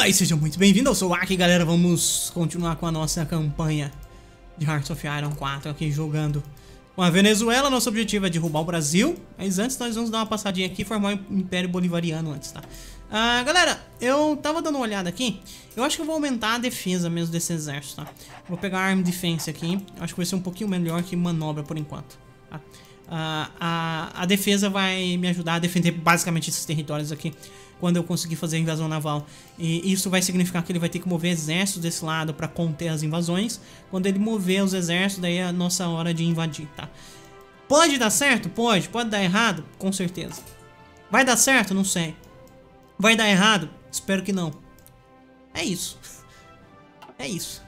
Olá e sejam muito bem-vindos, eu sou o Aki, galera. Vamos continuar com a nossa campanha de Hearts of Iron 4 aqui, jogando com a Venezuela. Nosso objetivo é derrubar o Brasil, mas antes nós vamos dar uma passadinha aqui e formar um Império Bolivariano antes, tá? Galera, eu tava dando uma olhada aqui. Eu acho que eu vou aumentar a defesa mesmo desse exército, tá? Vou pegar a Arm Defense aqui. Acho que vai ser um pouquinho melhor que manobra por enquanto, tá? A defesa vai me ajudar a defender basicamente esses territórios aqui quando eu conseguir fazer a invasão naval. E isso vai significar que ele vai ter que mover exércitos desse lado para conter as invasões. Quando ele mover os exércitos, daí é a nossa hora de invadir, tá? Pode dar certo? Pode. Pode dar errado? Com certeza. Vai dar certo? Não sei. Vai dar errado? Espero que não. É isso. É isso.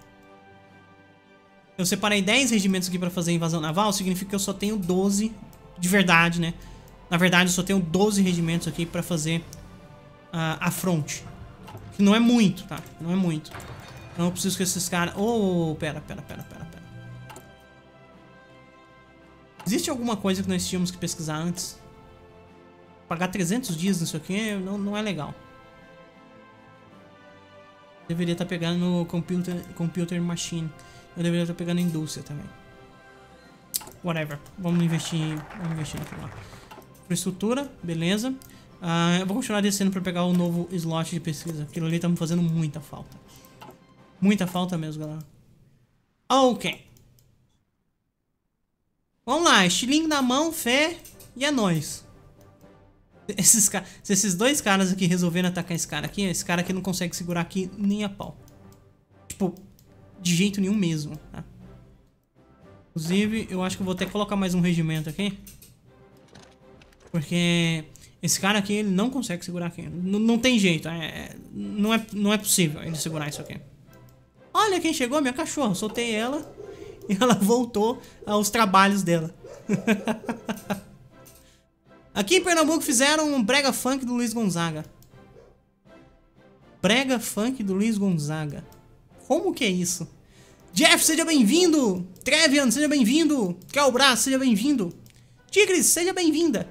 Eu separei 10 regimentos aqui pra fazer a invasão naval. Significa que eu só tenho 12 de verdade, né? Na verdade, eu só tenho 12 regimentos aqui pra fazer a fronte. Que não é muito, tá? Não é muito. Então eu preciso que esses caras... Oh, pera. Existe alguma coisa que nós tínhamos que pesquisar antes? Pagar 300 dias nisso aqui não é legal. Deveria estar pegando no computer machine. Eu deveria estar pegando indústria também. Whatever. Vamos investir naquilo lá. Infraestrutura, beleza. Eu vou continuar descendo para pegar o novo slot de pesquisa. Aquilo ali tá me fazendo muita falta. Muita falta mesmo, galera. Ok. Vamos lá, estilingue na mão, fé e é nóis. Se esses dois caras aqui resolverem atacar esse cara aqui não consegue segurar aqui nem a pau. Tipo, de jeito nenhum mesmo, tá? Inclusive, eu acho que eu vou ter que colocar mais um regimento aqui. Porque esse cara aqui, ele não consegue segurar aqui. Não tem jeito, não é possível ele segurar isso aqui. Olha quem chegou, minha cachorra. Soltei ela e ela voltou aos trabalhos dela. Aqui em Pernambuco fizeram um brega funk do Luiz Gonzaga. Brega funk do Luiz Gonzaga. Como que é isso? Jeff, seja bem-vindo! Trevian, seja bem-vindo! Calbras, seja bem-vindo! Tigres, seja bem-vinda!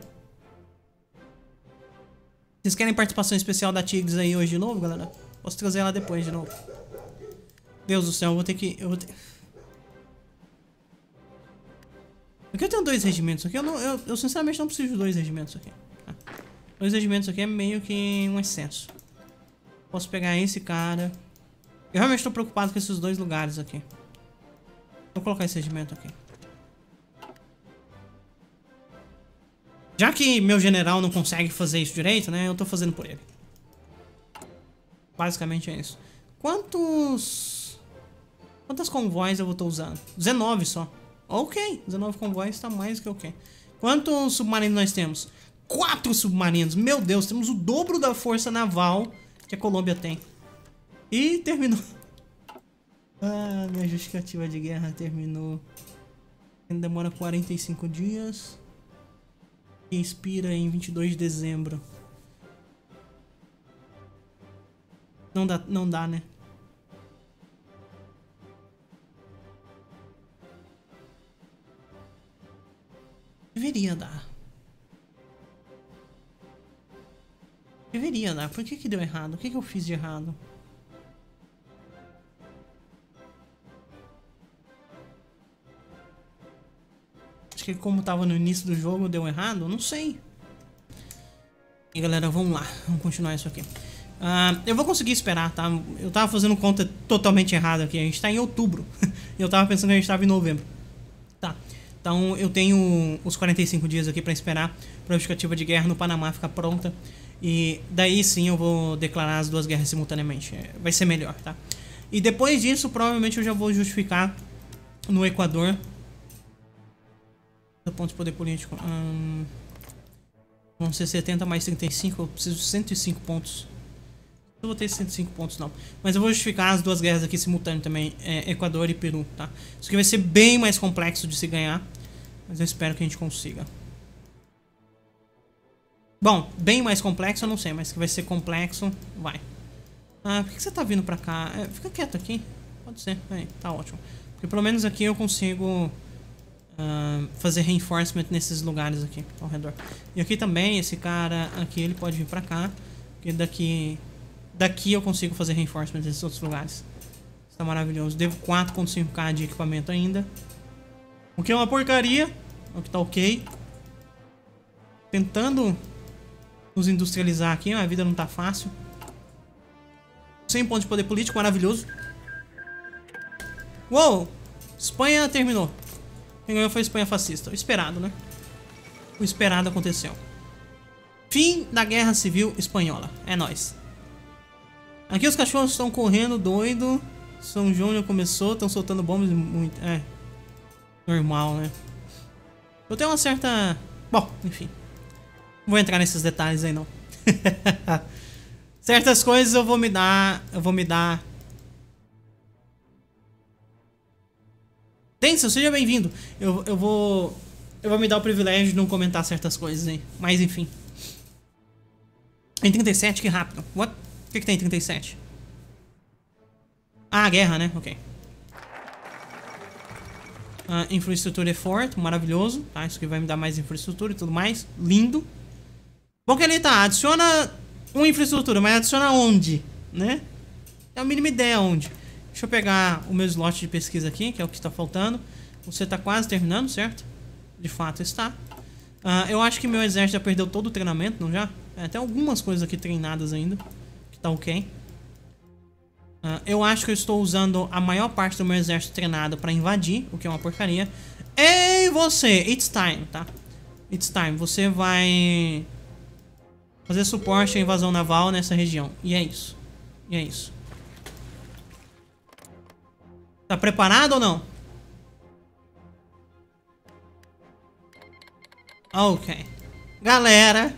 Vocês querem participação especial da Tigres aí hoje de novo, galera? Posso trazer ela depois de novo. Deus do céu, eu vou ter que... Aqui eu tenho 2 regimentos aqui. Eu sinceramente não preciso de 2 regimentos aqui. 2 regimentos aqui é meio que um excesso. Posso pegar esse cara. Eu realmente estou preocupado com esses 2 lugares aqui. Vou colocar esse regimento aqui. Já que meu general não consegue fazer isso direito, né? Eu tô fazendo por ele. Basicamente é isso. Quantas convoys eu vou estar usando? 19 só. Ok, 19 convoys tá mais que ok. Quantos submarinos nós temos? 4 submarinos. Meu Deus, temos o dobro da força naval que a Colômbia tem. E terminou. Minha justificativa de guerra terminou. Ainda demora 45 dias. E expira em 22 de dezembro. Não dá, né? Deveria dar. Deveria dar. Por que deu errado? O que eu fiz de errado? Acho que como tava no início do jogo deu errado? Não sei. E galera, vamos lá. Vamos continuar isso aqui. Eu vou conseguir esperar, tá? Eu tava fazendo conta totalmente errada aqui. A gente tá em outubro. Eu tava pensando que a gente tava em novembro. Tá. Então eu tenho os 45 dias aqui pra esperar pra justificativa de guerra no Panamá ficar pronta. E daí sim eu vou declarar as 2 guerras simultaneamente. Vai ser melhor, tá? E depois disso, provavelmente eu já vou justificar no Equador. Ponto de poder político. Vão ser 70 mais 35. Eu preciso de 105 pontos. Não vou ter 105 pontos não. Mas eu vou justificar as 2 guerras aqui simultâneas também. Equador e Peru, tá? Isso aqui vai ser bem mais complexo de se ganhar. Mas eu espero que a gente consiga. Bom, bem mais complexo eu não sei. Mas que vai ser complexo, vai. Por que você tá vindo pra cá? Fica quieto aqui. Pode ser, tá ótimo. Porque pelo menos aqui eu consigo... fazer reinforcement nesses lugares aqui ao redor. E aqui também, esse cara aqui, ele pode vir pra cá. Porque daqui daqui eu consigo fazer reinforcement nesses outros lugares. Isso tá maravilhoso. Devo 4.5k de equipamento ainda. O que é uma porcaria. O que tá ok. Tentando nos industrializar aqui. A vida não tá fácil. 100 pontos de poder político, maravilhoso. Uou! Espanha terminou. Quem ganhou foi a Espanha fascista. O esperado, né? O esperado aconteceu. Fim da Guerra Civil Espanhola. É nóis. Aqui os cachorros estão correndo doido. São João já começou. Estão soltando bombas muito... É. Normal, né? Eu tenho uma certa... Bom, enfim. Não vou entrar nesses detalhes aí, não. Certas coisas eu vou me dar... Denso, seja bem-vindo. Eu vou me dar o privilégio de não comentar certas coisas aí. Mas enfim. Em 37, que rápido. What? O que tem em 37? Ah, a guerra, né? Ok. Infraestrutura effort, maravilhoso. Tá, isso aqui vai me dar mais infraestrutura e tudo mais. Lindo. Bom que ele tá, adiciona uma infraestrutura, mas adiciona onde? Né? É a mínima ideia onde. Deixa eu pegar o meu slot de pesquisa aqui, que é o que está faltando. Você tá quase terminando, certo? De fato está. Eu acho que meu exército já perdeu todo o treinamento, não já? Tem algumas coisas aqui treinadas ainda. Que tá ok. Eu acho que eu estou usando a maior parte do meu exército treinado para invadir, o que é uma porcaria. Ei, você! It's time, tá? It's time. Você vai fazer suporte à invasão naval nessa região. E é isso. E é isso. Tá preparado ou não? Ok. Galera.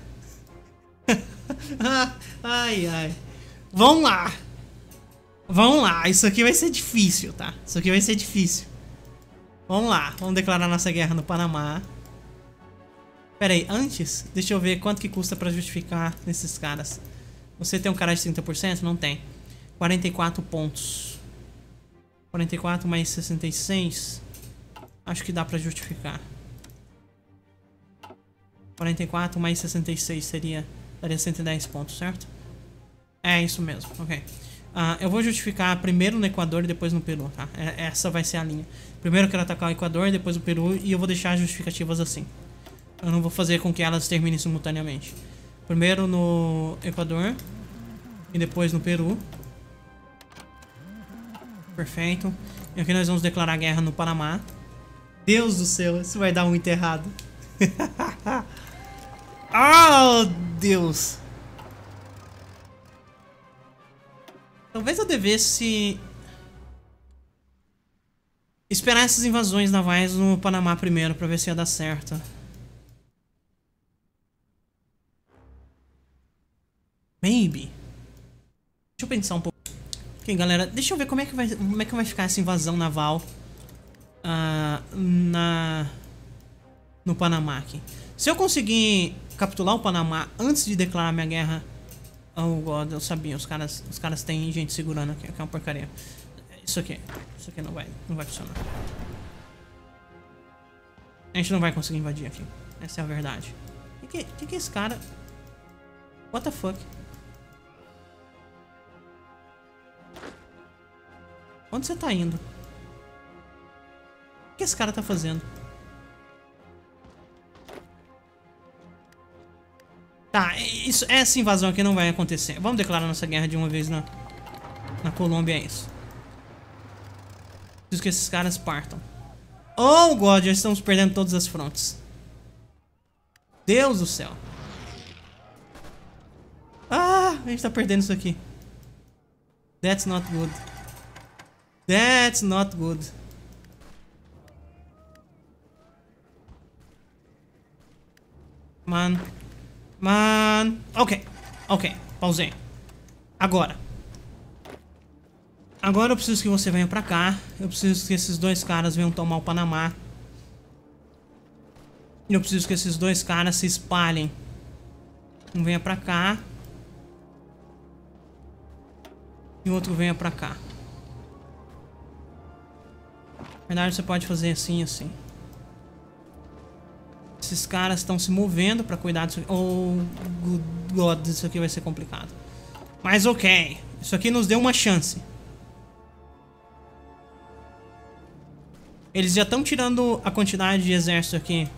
Ai, ai. Vamos lá. Vamos lá. Isso aqui vai ser difícil, tá? Isso aqui vai ser difícil. Vamos lá. Vamos declarar nossa guerra no Panamá. Pera aí. Antes, deixa eu ver quanto que custa pra justificar nesses caras. Você tem um cara de 30%? Não tem. 44 pontos. 44 mais 66. Acho que dá pra justificar. 44 mais 66 seria... Daria 110 pontos, certo? É isso mesmo, ok. Eu vou justificar primeiro no Equador e depois no Peru, tá? Essa vai ser a linha. Primeiro eu quero atacar o Equador, depois o Peru. E eu vou deixar as justificativas assim. Eu não vou fazer com que elas terminem simultaneamente. Primeiro no Equador. E depois no Peru. Perfeito. E aqui nós vamos declarar guerra no Panamá. Deus do céu, isso vai dar muito errado. Oh, Deus. Talvez eu devesse esperar essas invasões navais no Panamá primeiro, pra ver se ia dar certo. Maybe. Deixa eu pensar um pouco. Ok, galera, deixa eu ver como é que vai ficar essa invasão naval no Panamá aqui. Se eu conseguir capturar o Panamá antes de declarar minha guerra... Oh, God, eu sabia, os caras têm gente segurando aqui, que é uma porcaria. Isso aqui não vai funcionar. A gente não vai conseguir invadir aqui. Essa é a verdade. O que é esse cara? What the fuck? Onde você tá indo? O que esse cara tá fazendo? Tá, essa invasão aqui não vai acontecer. Vamos declarar nossa guerra de uma vez na Colômbia, é isso. Preciso que esses caras partam. Oh, God, já estamos perdendo todas as frontes. Deus do céu. Ah, a gente tá perdendo isso aqui. That's not good. That's not good. Mano. Ok. Pausei. Agora eu preciso que você venha pra cá. Eu preciso que esses dois caras venham tomar o Panamá. E eu preciso que esses dois caras se espalhem. Um venha pra cá. E o outro venha pra cá. Na verdade você pode fazer assim e assim. Esses caras estão se movendo pra cuidar disso aqui. Oh, God, isso aqui vai ser complicado. Mas ok. Isso aqui nos deu uma chance. Eles já estão tirando a quantidade de exército aqui.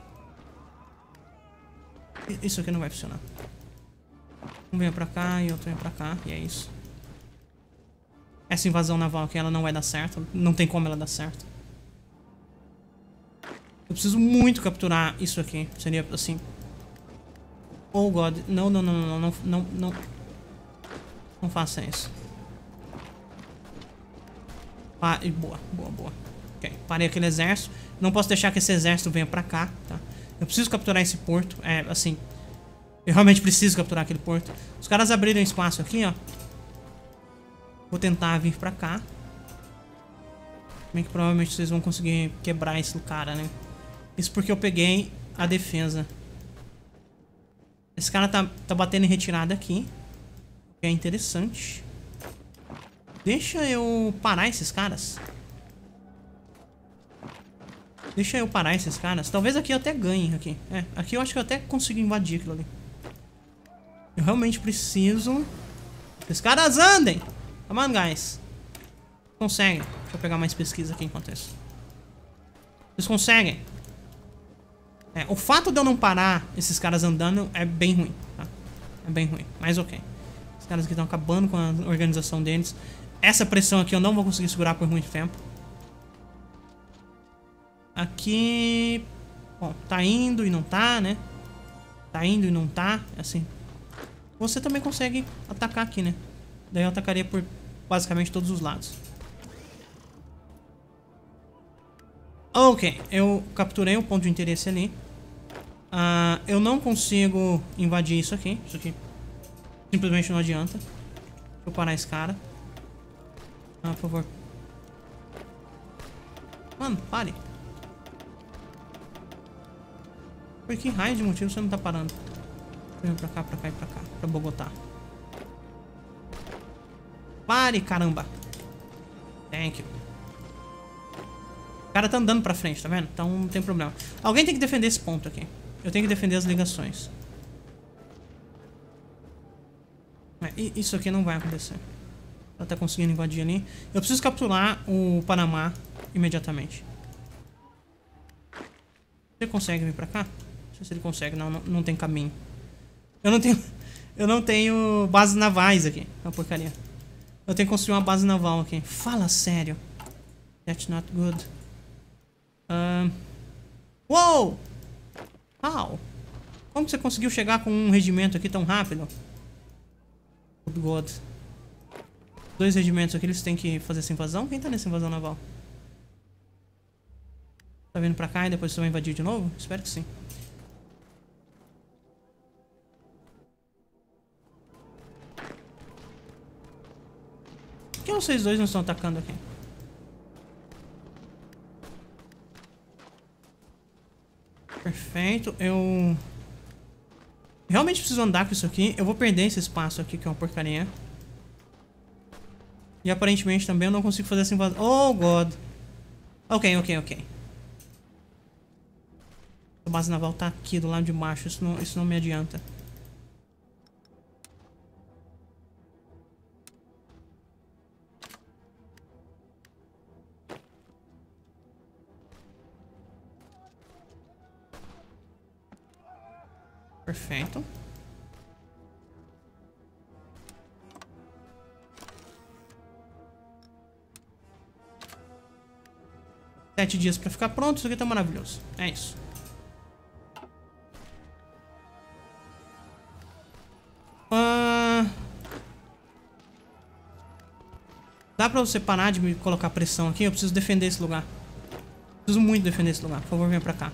Isso aqui não vai funcionar. Um vem pra cá e outro vem pra cá. E é isso. Essa invasão naval aqui, ela não vai dar certo. Não tem como ela dar certo. Eu preciso muito capturar isso aqui. Seria assim... Oh God. Não, não, não, não, não, não, não. Não faça isso. Ah, boa, boa, boa. Ok, parei aquele exército. Não posso deixar que esse exército venha pra cá, tá? Eu preciso capturar esse porto. É, assim... Eu realmente preciso capturar aquele porto. Os caras abriram espaço aqui, ó. Vou tentar vir pra cá. Bem que provavelmente vocês vão conseguir quebrar esse cara, né? Isso porque eu peguei a defesa. Esse cara tá batendo em retirada aqui. Que é interessante. Deixa eu parar esses caras. Deixa eu parar esses caras. Talvez aqui eu até ganhe aqui. É, aqui eu acho que eu até consigo invadir aquilo ali. Eu realmente preciso... Esses caras andem! Come on, guys. Conseguem. Deixa eu pegar mais pesquisa aqui enquanto isso. Vocês conseguem. É, o fato de eu não parar esses caras andando é bem ruim, tá? É bem ruim, mas ok. Os caras aqui estão acabando com a organização deles. Essa pressão aqui eu não vou conseguir segurar por muito tempo. Aqui... Bom, tá indo e não tá, né? Tá indo e não tá, assim. Você também consegue atacar aqui, né? Daí eu atacaria por basicamente todos os lados. Ok, eu capturei o ponto de interesse ali. Eu não consigo invadir isso aqui. Isso aqui simplesmente não adianta. Deixa eu parar esse cara. Por favor. Mano, pare. Por que raio de motivo você não tá parando? Vem pra cá, pra cá e pra cá. Pra Bogotá. Pare, caramba. Thank you. O cara tá andando pra frente, tá vendo? Então não tem problema. Alguém tem que defender esse ponto aqui. Eu tenho que defender as ligações. Isso aqui não vai acontecer. Ela tá conseguindo invadir ali. Eu preciso capturar o Panamá imediatamente. Você consegue vir pra cá? Não sei se ele consegue. Não tem caminho. Eu não tenho bases navais aqui. É uma porcaria. Eu tenho que construir uma base naval aqui. Fala sério. That's not good. Uou! How? Como você conseguiu chegar com um regimento aqui tão rápido? Good God. 2 regimentos aqui, eles têm que fazer essa invasão? Quem tá nessa invasão naval? Tá vindo pra cá e depois você vai invadir de novo? Espero que sim. Por que vocês dois não estão atacando aqui? Perfeito, eu realmente preciso andar com isso aqui. Eu vou perder esse espaço aqui, que é uma porcaria. E aparentemente também eu não consigo fazer essa invasão. Oh, God. Ok. A base naval tá aqui do lado de baixo. Isso não me adianta. Perfeito. Sete dias pra ficar pronto. Isso aqui tá maravilhoso. É isso. Dá pra você parar de me colocar pressão aqui? Eu preciso defender esse lugar. Preciso muito defender esse lugar. Por favor, venha pra cá.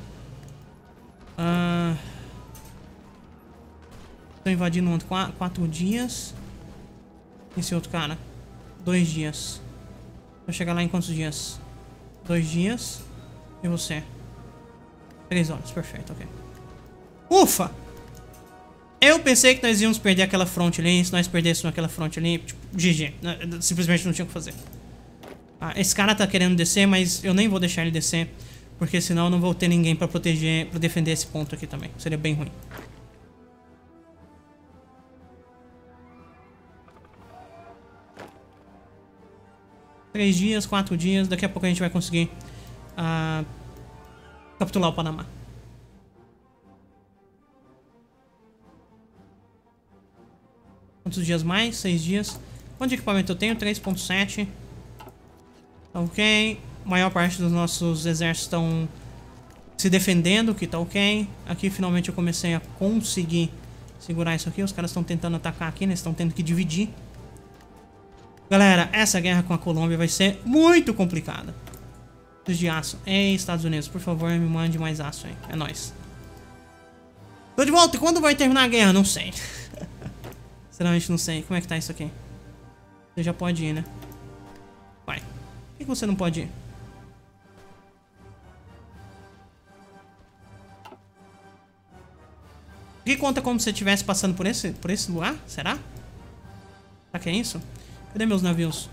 Tô invadindo um outro 4 dias. Esse outro cara 2 dias. Vou chegar lá em quantos dias? 2 dias. E você? 3 horas, perfeito, ok. Ufa! Eu pensei que nós íamos perder aquela fronte ali. Se nós perdêssemos aquela fronte ali, tipo, GG. Simplesmente não tinha o que fazer. Esse cara tá querendo descer, mas eu nem vou deixar ele descer. Porque senão eu não vou ter ninguém pra proteger, pra defender esse ponto aqui também. Seria bem ruim. 3 dias, 4 dias. Daqui a pouco a gente vai conseguir capturar o Panamá. Quantos dias mais? 6 dias. Quanto de equipamento eu tenho? 3.7. Ok. A maior parte dos nossos exércitos estão se defendendo, que tá ok. Aqui finalmente eu comecei a conseguir segurar isso aqui. Os caras estão tentando atacar aqui, né? Estão tendo que dividir. Galera, essa guerra com a Colômbia vai ser muito complicada. De aço. Ei, Estados Unidos, por favor, me mande mais aço aí. É nóis. Tô de volta. E quando vai terminar a guerra? Não sei. Sinceramente não sei. Como é que tá isso aqui? Você já pode ir, né? Vai. Por que você não pode ir? O que conta como se você estivesse passando por esse lugar? Será? Será que é isso? Cadê meus navios?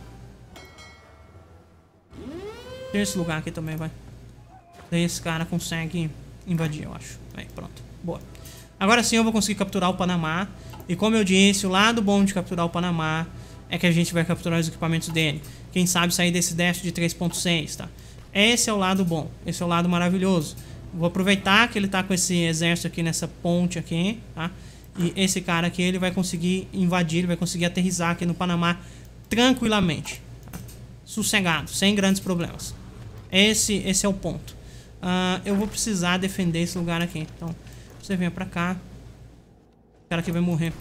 Tem esse lugar aqui também, vai. Daí esse cara consegue invadir, eu acho. Aí, pronto. Boa. Agora sim eu vou conseguir capturar o Panamá. E como eu disse, o lado bom de capturar o Panamá é que a gente vai capturar os equipamentos dele. Quem sabe sair desse déficit de 3.6, tá? Esse é o lado bom. Esse é o lado maravilhoso. Vou aproveitar que ele tá com esse exército aqui nessa ponte aqui, tá? E esse cara aqui, ele vai conseguir invadir, ele vai conseguir aterrissar aqui no Panamá tranquilamente. Tá? Sossegado, sem grandes problemas. Esse é o ponto. Eu vou precisar defender esse lugar aqui. Então, você venha pra cá. O cara aqui vai morrer.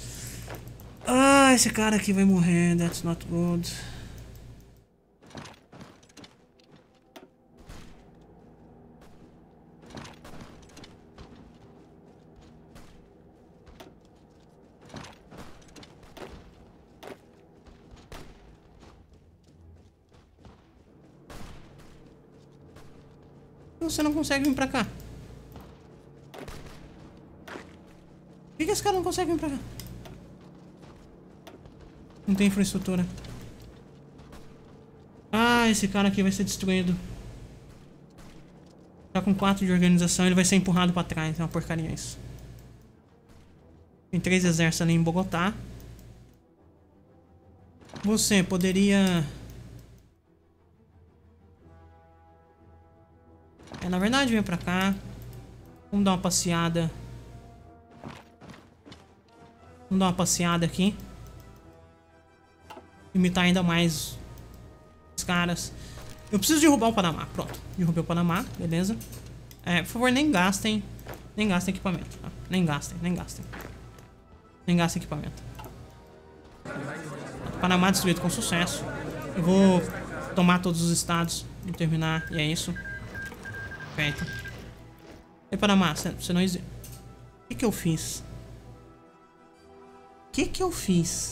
Esse cara aqui vai morrer. That's not good. Você não consegue vir pra cá? Por que esse cara não consegue vir pra cá? Não tem infraestrutura. Esse cara aqui vai ser destruído. Tá com 4 de organização, ele vai ser empurrado pra trás. É uma porcaria isso. Tem 3 exércitos ali em Bogotá. Você poderia... na verdade, vem pra cá. Vamos dar uma passeada. Vamos dar uma passeada aqui. Imitar ainda mais os caras. Eu preciso derrubar o Panamá. Pronto. Derrubei o Panamá. Beleza. Por favor, nem gastem. Nem gastem equipamento. Tá? Nem gastem. Nem gastem. Nem gastem equipamento. Panamá destruído com sucesso. Eu vou tomar todos os estados e terminar. E é isso. Perfeito. E Panamá, você não existe. O que eu fiz? O que eu fiz?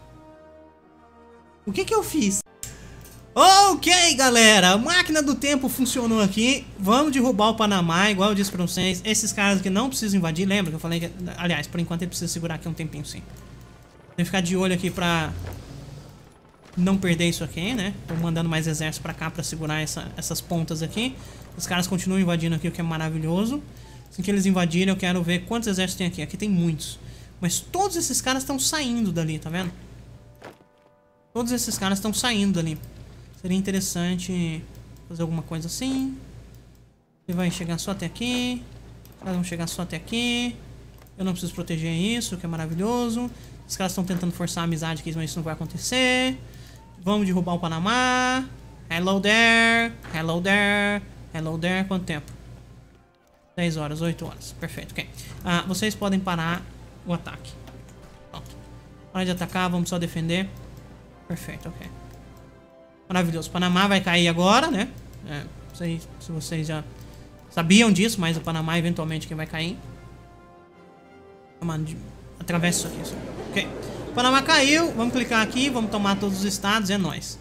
O que eu fiz? Ok, galera. A máquina do tempo funcionou aqui. Vamos derrubar o Panamá, igual eu disse pra vocês. Esses caras aqui não precisam invadir. Lembra que eu falei que... Aliás, por enquanto ele precisa segurar aqui um tempinho, sim. Tem que ficar de olho aqui pra... não perder isso aqui, né? Tô mandando mais exército pra cá pra segurar essas pontas aqui. Os caras continuam invadindo aqui, o que é maravilhoso. Assim que eles invadirem, eu quero ver quantos exércitos tem aqui. Aqui tem muitos. Mas todos esses caras estão saindo dali, tá vendo? Todos esses caras estão saindo dali. Seria interessante fazer alguma coisa assim. Ele vai chegar só até aqui. Os caras vão chegar só até aqui. Eu não preciso proteger isso, o que é maravilhoso. Os caras estão tentando forçar a amizade aqui, mas isso não vai acontecer. Vamos derrubar o Panamá. Hello there. Hello there. Hello there. Quanto tempo? 10 horas, 8 horas. Perfeito, ok. Vocês podem parar o ataque. Pronto. Hora de atacar, vamos só defender. Perfeito, ok. Maravilhoso. O Panamá vai cair agora, né? Não sei se vocês já sabiam disso, mas o Panamá eventualmente que vai cair. Atravessa isso aqui. Ok. O Panamá caiu. Vamos clicar aqui. Vamos tomar todos os estados. É nóis.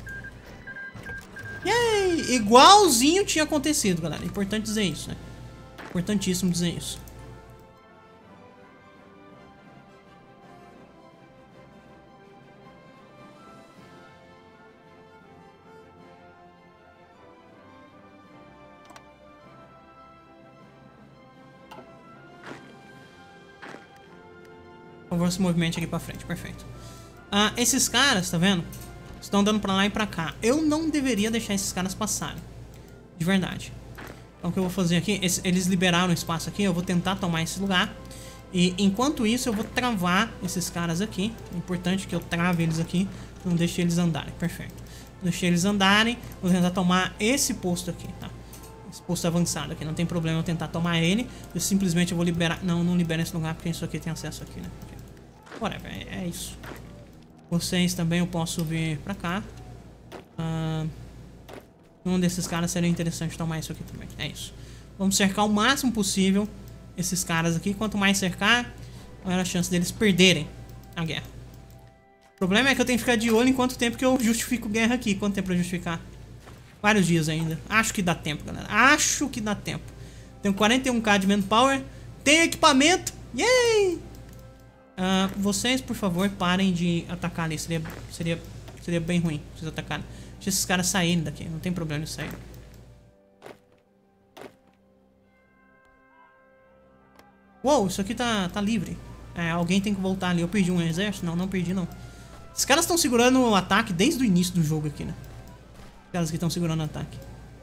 Yay! Igualzinho tinha acontecido, galera. Importante dizer isso, né? Importantíssimo dizer isso. Por favor, se movimente aqui pra frente. Perfeito. Esses caras, tá vendo? Estão andando pra lá e pra cá. Eu não deveria deixar esses caras passarem. De verdade. Então o que eu vou fazer aqui, eles liberaram espaço aqui, eu vou tentar tomar esse lugar. E enquanto isso eu vou travar esses caras aqui. É importante que eu trave eles aqui, não deixe eles andarem, perfeito. Deixei eles andarem, vou tentar tomar esse posto aqui, tá? Esse posto avançado aqui, não tem problema eu tentar tomar ele. Eu simplesmente vou liberar, não libera esse lugar porque isso aqui tem acesso aqui, né? Whatever, é isso. Vocês também eu posso vir pra cá. Um desses caras seria interessante tomar isso aqui também. É isso. Vamos cercar o máximo possível esses caras aqui. Quanto mais cercar, maior a chance deles perderem a guerra. O problema é que eu tenho que ficar de olho em quanto tempo que eu justifico guerra aqui. Quanto tempo pra justificar? Vários dias ainda. Acho que dá tempo, galera. Acho que dá tempo. Tenho 41k de manpower. Tenho equipamento. Yay! Vocês, por favor, parem de atacar ali. Seria bem ruim vocês atacarem. Deixa esses caras saírem daqui. Não tem problema de sair. Uou, isso aqui tá livre. Alguém tem que voltar ali. Eu perdi um exército? Não perdi não. Esses caras estão segurando o ataque desde o início do jogo aqui, né? Os caras que estão segurando o ataque.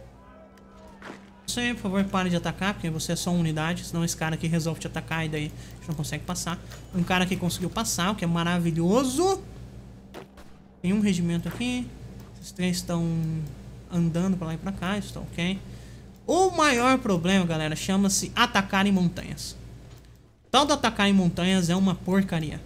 Você, por favor, pare de atacar, porque você é só uma unidade. Senão esse cara aqui resolve te atacar e daí a gente não consegue passar. Um cara aqui conseguiu passar, o que é maravilhoso. Tem um regimento aqui. Esses três estão andando pra lá e pra cá. Isso tá ok. O maior problema, galera, chama-se atacar em montanhas. Tal do atacar em montanhas é uma porcaria.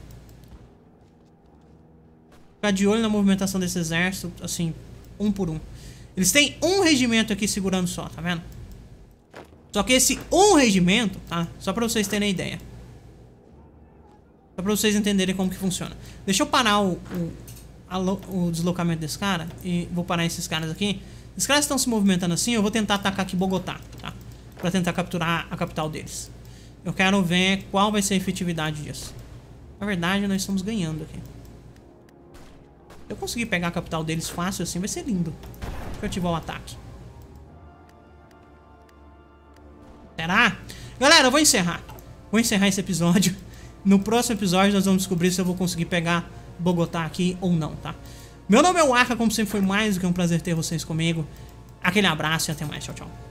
Ficar de olho na movimentação desse exército, assim, um por um. Eles têm um regimento aqui segurando só, tá vendo? Só que esse um regimento, tá? Só pra vocês terem ideia. Só pra vocês entenderem como que funciona. Deixa eu parar o deslocamento desse cara. E vou parar esses caras aqui. Esses caras estão se movimentando assim. Eu vou tentar atacar aqui Bogotá, tá? Pra tentar capturar a capital deles. Eu quero ver qual vai ser a efetividade disso. Na verdade, nós estamos ganhando aqui. Se eu conseguir pegar a capital deles fácil assim, vai ser lindo. Deixa eu ativar o ataque. Será? Galera, eu vou encerrar. Vou encerrar esse episódio. No próximo episódio nós vamos descobrir se eu vou conseguir pegar Bogotá aqui ou não, tá? Meu nome é Waka, como sempre foi mais do que um prazer ter vocês comigo. Aquele abraço e até mais. Tchau, tchau.